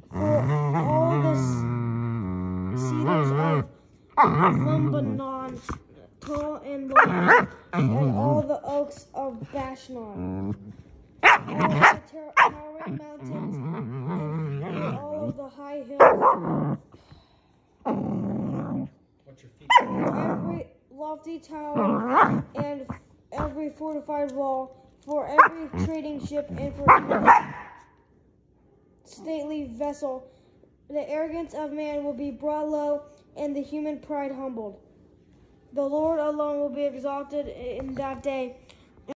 For all the cedars of Lebanon, tall and lofty, and all the oaks of Bashan, all the towering mountains, and all of the high hills. What's your feet? Every lofty tower and every fortified wall, for every trading ship and for every stately vessel. The arrogance of man will be brought low, and the human pride humbled. The Lord alone will be exalted in that day,